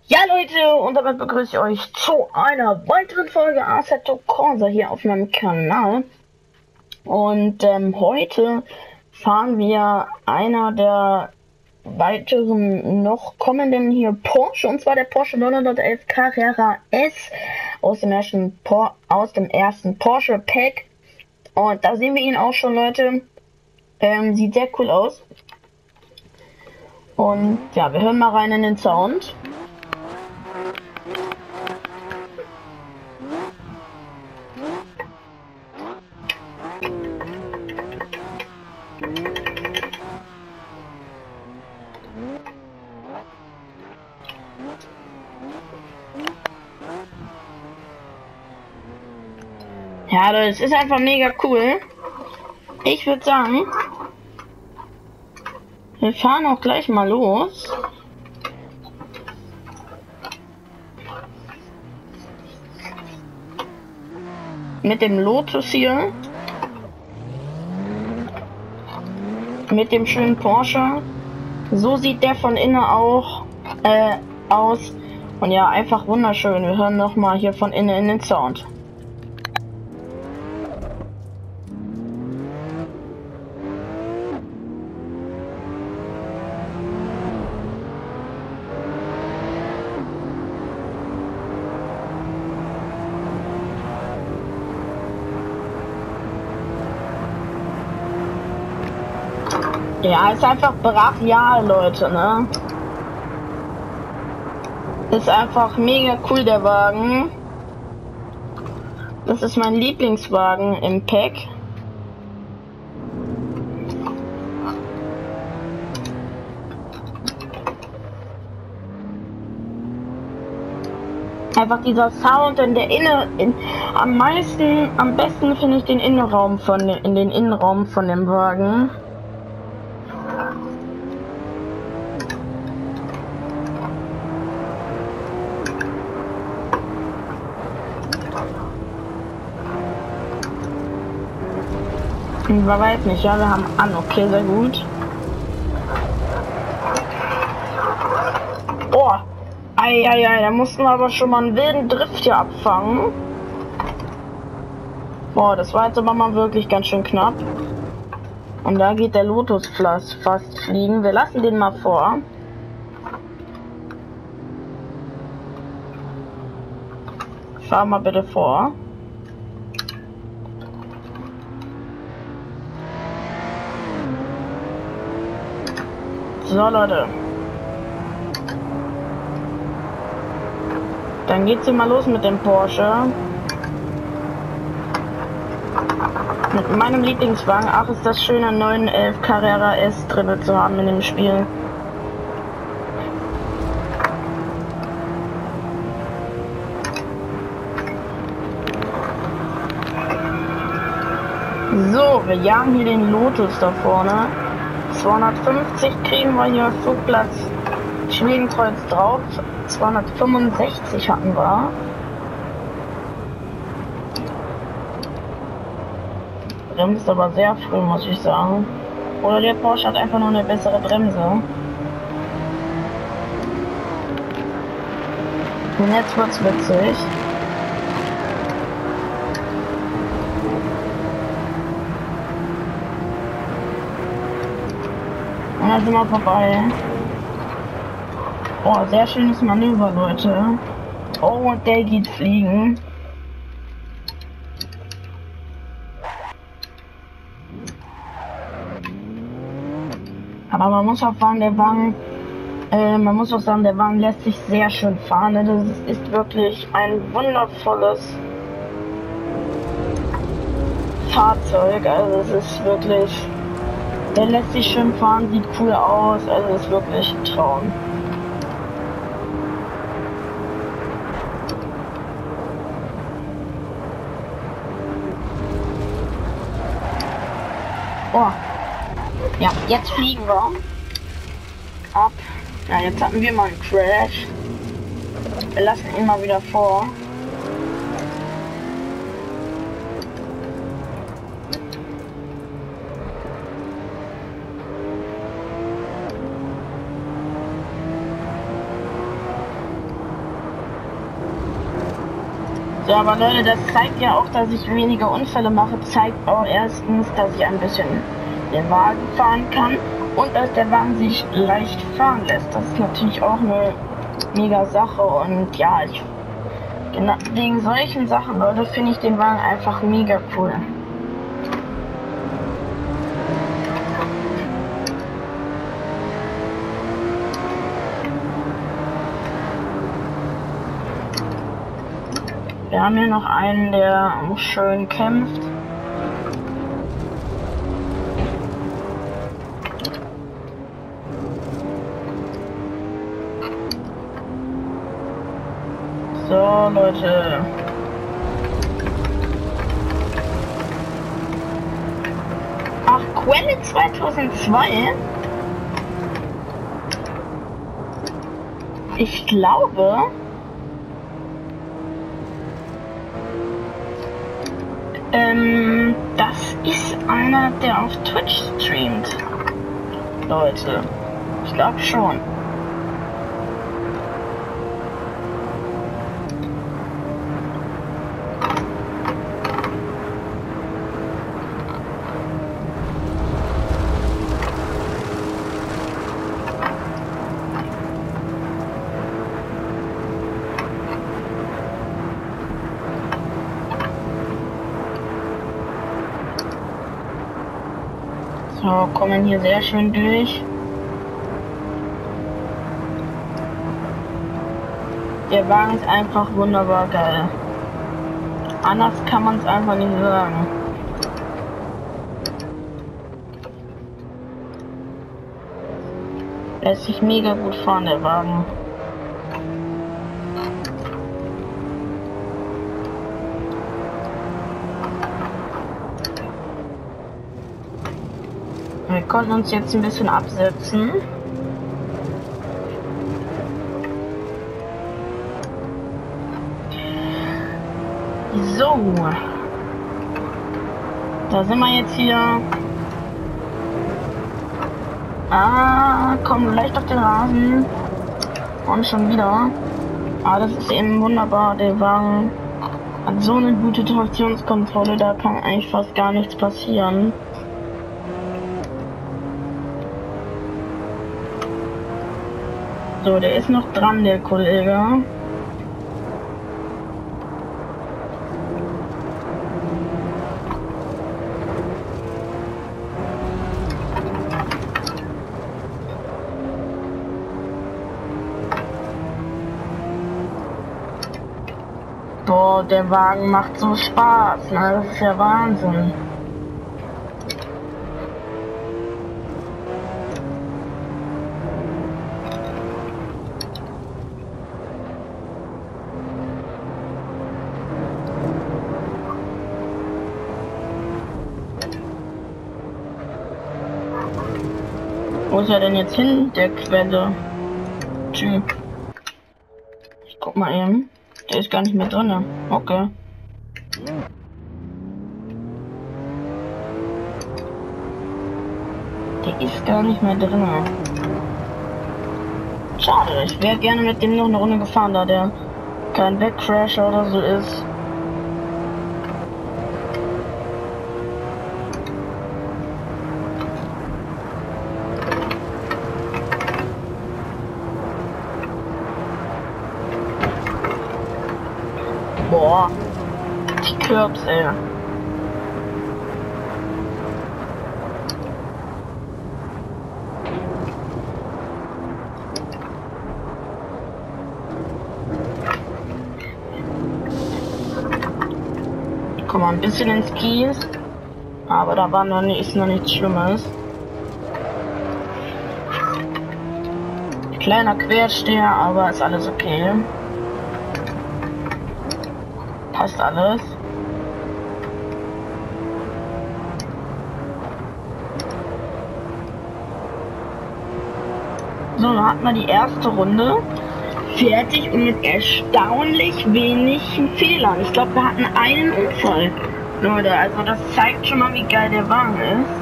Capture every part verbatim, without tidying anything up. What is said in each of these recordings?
Ja Leute, und damit begrüße ich euch zu einer weiteren Folge Assetto Corsa hier auf meinem Kanal. Und ähm, heute fahren wir einer der weiteren noch kommenden hier Porsche, und zwar der Porsche neunhundertelf Carrera S aus dem ersten, Por aus dem ersten Porsche Pack. Und da sehen wir ihn auch schon, Leute. Ähm, sieht sehr cool aus. Und ja, wir hören mal rein in den Sound. Ja, das ist einfach mega cool. Ich würde sagen, wir fahren auch gleich mal los. Mit dem Lotus hier. Mit dem schönen Porsche. So sieht der von innen auch äh, aus. Und ja, einfach wunderschön. Wir hören nochmal hier von innen in den Sound. Ja, ist einfach brachial, Leute, ne? Ist einfach mega cool, der Wagen. Das ist mein Lieblingswagen im Pack. Einfach dieser Sound in der Inne, in, am meisten, am besten finde ich den Innenraum von in den Innenraum von dem Wagen. Ich weiß nicht, ja, wir haben an, okay, sehr gut. Oh, ei, ei, ei, da mussten wir aber schon mal einen wilden Drift hier abfangen. Boah, das war jetzt aber mal wirklich ganz schön knapp. Und da geht der Lotus fast, fast fliegen. Wir lassen den mal vor. Fahr mal bitte vor. So, Leute. Dann geht's hier mal los mit dem Porsche. Mit meinem Lieblingswagen. Ach, ist das schöne neunhundertelf Carrera S drin zu haben in dem Spiel. So, wir jagen hier den Lotus da vorne. zweihundertfünfzig kriegen wir hier Flugplatz Schwedenkreuz drauf. zweihundertfünfundsechzig hatten wir. Bremst aber sehr früh, muss ich sagen. Oder der Porsche hat einfach nur eine bessere Bremse. Und jetzt wird's witzig. Und dann sind wir vorbei. Oh, sehr schönes Manöver, Leute. Oh, und der geht fliegen. Aber man muss auch fahren, der Wagen, äh, man muss auch sagen, der Wagen lässt sich sehr schön fahren. Ne? Das ist wirklich ein wundervolles Fahrzeug. Also es ist wirklich, der lässt sich schön fahren, sieht cool aus. Also es ist wirklich ein Traum. Oh. Ja, jetzt fliegen wir ab. Ja, jetzt hatten wir mal einen Crash. Wir lassen ihn mal wieder vor. So, aber Leute, das zeigt ja auch, dass ich weniger Unfälle mache, zeigt auch erstens, dass ich ein bisschen den Wagen fahren kann und dass der Wagen sich leicht fahren lässt. Das ist natürlich auch eine mega Sache und ja, ich, genau, wegen solchen Sachen, Leute, finde ich den Wagen einfach mega cool. Wir haben hier noch einen, der schön kämpft. So, Leute. Ach, Quelle zweitausendzwei? Ich glaube... Ähm, das ist einer, der auf Twitch streamt. Leute, ich glaube schon. So, kommen hier sehr schön durch. Der Wagen ist einfach wunderbar geil. Anders kann man es einfach nicht sagen. Lässt sich mega gut fahren, der Wagen. Wir konnten uns jetzt ein bisschen absetzen. So. Da sind wir jetzt hier. Ah, kommen leicht auf den Rasen. Und schon wieder. Ah, das ist eben wunderbar. Der Wagen hat so eine gute Traktionskontrolle, da kann eigentlich fast gar nichts passieren. So, der ist noch dran, der Kollege. Boah, der Wagen macht so Spaß, ne? Das ist ja Wahnsinn. Wo ist er denn jetzt hin, der Quelle? Typ. Ich guck mal eben. Der ist gar nicht mehr drin. Okay. Der ist gar nicht mehr drin. Schade, ich wäre gerne mit dem noch eine Runde gefahren, da der kein Backcrasher oder so ist. Boah, die Kürbs, ey. Komm mal ein bisschen ins Kies, aber da war noch nicht, ist noch nichts Schlimmes. Kleiner Quersteher, aber ist alles okay. Passt alles. So, dann hatten wir die erste Runde fertig und mit erstaunlich wenig Fehlern. Ich glaube, wir hatten einen Unfall. Leute, also das zeigt schon mal, wie geil der Wagen ist.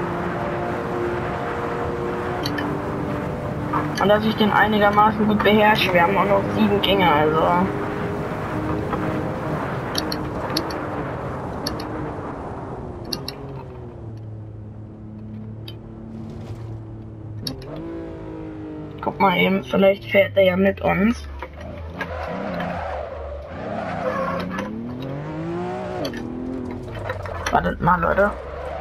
Und dass ich den einigermaßen gut beherrsche. Wir haben auch noch sieben Gänge, also. mal eben, vielleicht fährt er ja mit uns. Wartet mal, Leute.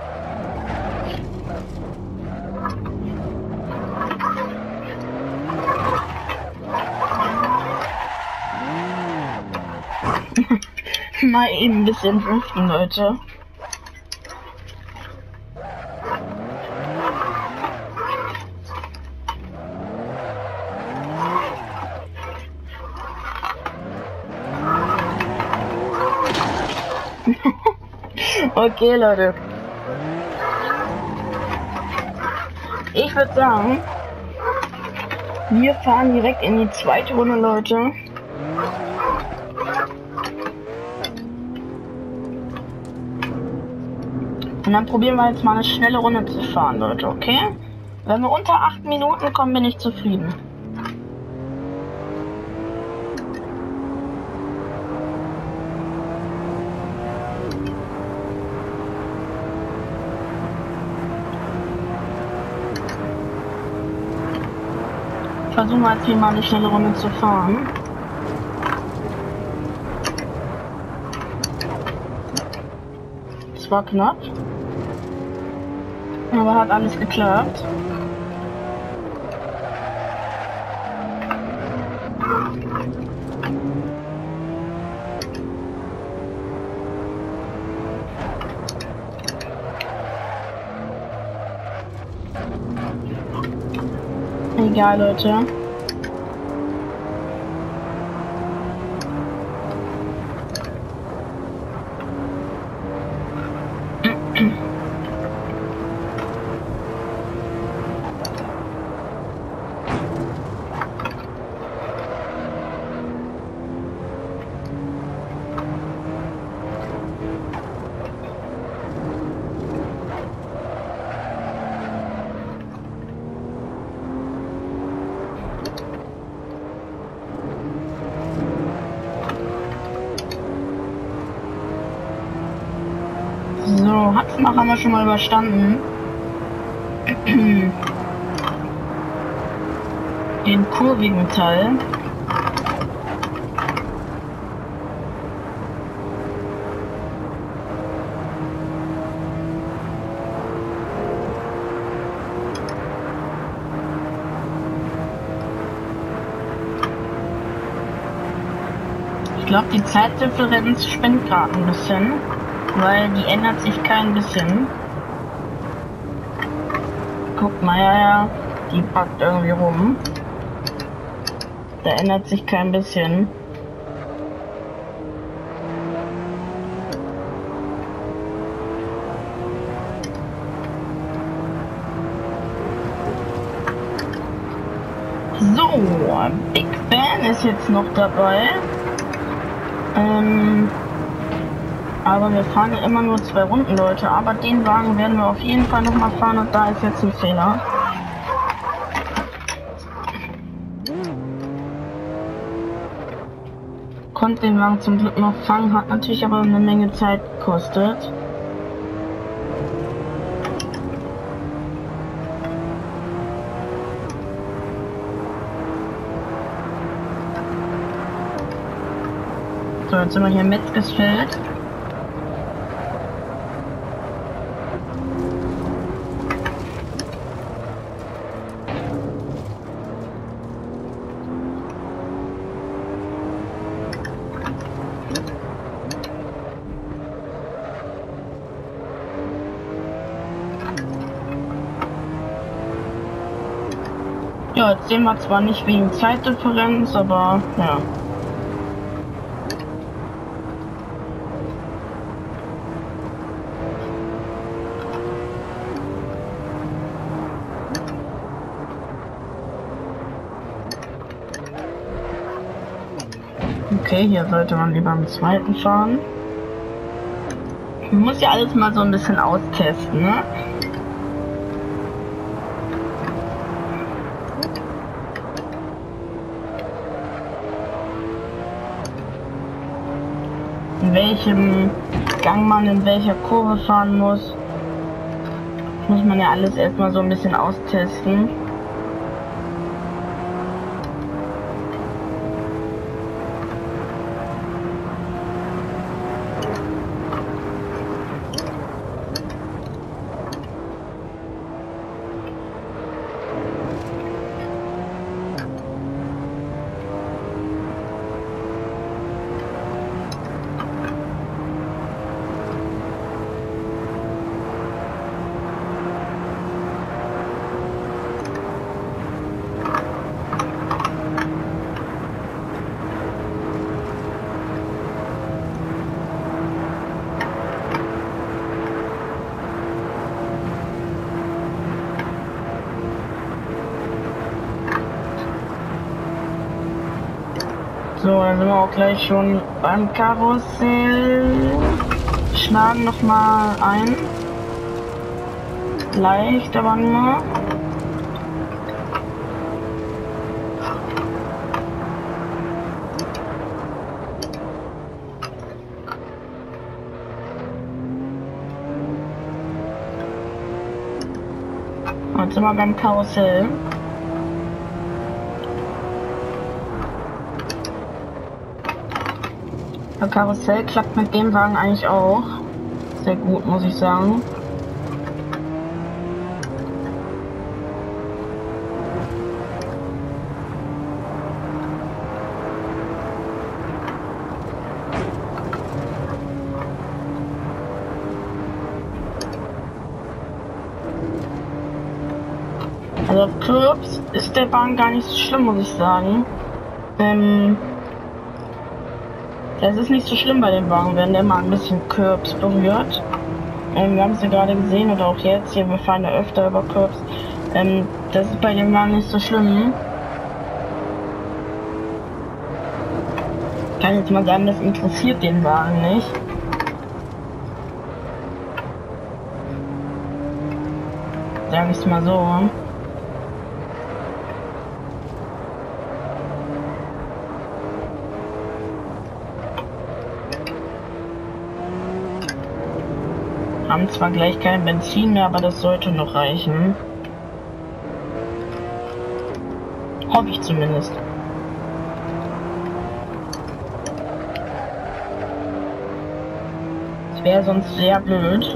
Mal eben ein bisschen driften, Leute. Okay, Leute. Ich würde sagen, wir fahren direkt in die zweite Runde, Leute. Und dann probieren wir jetzt mal eine schnelle Runde zu fahren, Leute, okay? Wenn wir unter acht Minuten kommen, bin ich zufrieden. Versuchen wir jetzt hier mal eine schnelle Runde zu fahren. Es war knapp. Aber hat alles geklappt. Egal, Leute. So, Hatzmach haben wir schon mal überstanden. Den kurvigen Teil. Ich glaube, die Zeitdifferenz spinnt gerade ein bisschen. Weil die ändert sich kein bisschen. Guckt mal, ja, ja, die packt irgendwie rum. Da ändert sich kein bisschen. So, Big Ben ist jetzt noch dabei. Ähm... Aber wir fahren ja immer nur zwei Runden, Leute. Aber den Wagen werden wir auf jeden Fall noch mal fahren und da ist jetzt ein Fehler. Konnte den Wagen zum Glück noch fangen, hat natürlich aber eine Menge Zeit gekostet. So, jetzt sind wir hier im Metzgersfeld. Ja, jetzt sehen wir zwar nicht wegen Zeitdifferenz, aber ja. Okay, hier sollte man lieber am zweiten fahren. Man muss ja alles mal so ein bisschen austesten, ne? In welchem Gang man in welcher Kurve fahren muss. Muss man ja alles erstmal so ein bisschen austesten. So, dann sind wir auch gleich schon beim Karussell. Schlagen noch mal ein. Leicht, aber nur. Jetzt sind wir beim Karussell. Das Karussell klappt mit dem Wagen eigentlich auch sehr gut, muss ich sagen. Also auf Curbs ist der Wagen gar nicht so schlimm, muss ich sagen. Ähm, das ist nicht so schlimm bei dem Wagen, wenn der mal ein bisschen Curbs berührt. Ähm, wir haben es ja gerade gesehen oder auch jetzt, hier, wir fahren ja öfter über Curbs. Ähm, das ist bei dem Wagen nicht so schlimm. Ich kann jetzt mal sagen, das interessiert den Wagen nicht. Sag ich mal so. Haben zwar gleich kein Benzin mehr, aber das sollte noch reichen. Hoffe ich zumindest. Das wäre sonst sehr blöd.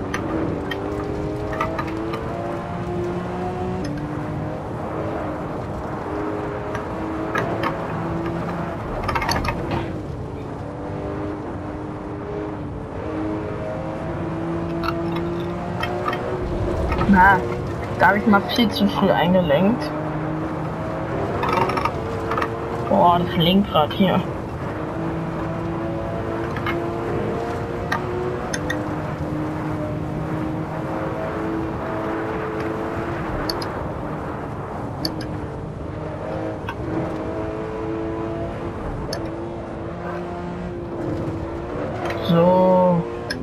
Na, da habe ich mal viel zu früh eingelenkt. Boah, das Lenkrad hier. So.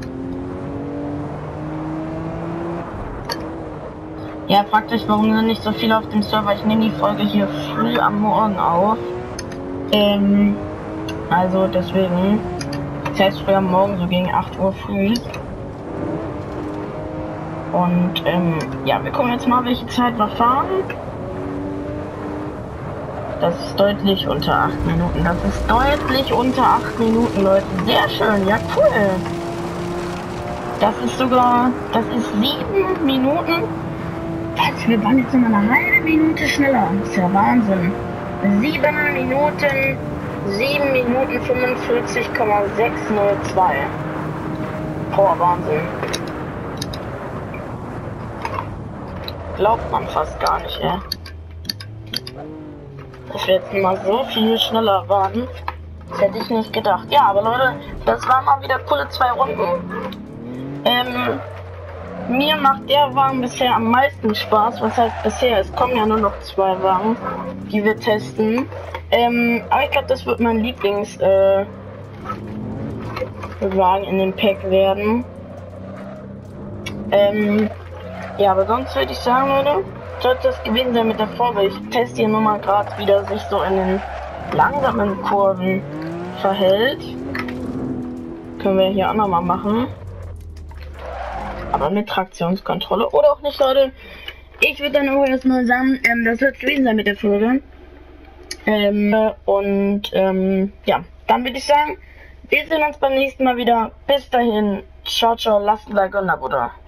Ja, praktisch, warum sind nicht so viele auf dem Server? Ich nehme die Folge hier früh am Morgen auf. Ähm, also deswegen. Das heißt früh am Morgen, so gegen acht Uhr früh. Und ähm, ja, wir gucken jetzt mal, welche Zeit wir fahren. Das ist deutlich unter acht Minuten. Das ist deutlich unter acht Minuten, Leute. Sehr schön, ja cool. Das ist sogar, das ist sieben Minuten. Was, wir waren jetzt noch mal eine halbe Minute schneller. Das ist ja Wahnsinn. sieben Minuten, sieben Minuten fünfundvierzig Komma sechshundertzwei. Boah, Wahnsinn. Glaubt man fast gar nicht, ey. Dass wir jetzt mal so viel schneller waren. Das hätte ich nicht gedacht. Ja, aber Leute, das waren mal wieder coole zwei Runden. Ähm, mir macht der Wagen bisher am meisten Spaß. Was heißt bisher? Es kommen ja nur noch zwei Wagen, die wir testen. Ähm, aber ich glaube, das wird mein Lieblings äh, Wagen in dem Pack werden. Ähm, ja, aber sonst würde ich sagen, Leute, sollte das gewesen sein mit der Folge. Ich teste hier nur mal gerade, wie der sich so in den langsamen Kurven verhält. Können wir hier auch nochmal machen. Aber mit Traktionskontrolle oder auch nicht, Leute. Ich würde dann auch erstmal sagen, ähm, das wird gewesen sein mit der Folge. Ähm, und ähm, ja, dann würde ich sagen, wir sehen uns beim nächsten Mal wieder. Bis dahin, ciao, ciao, lasst ein Like und ein Abo da.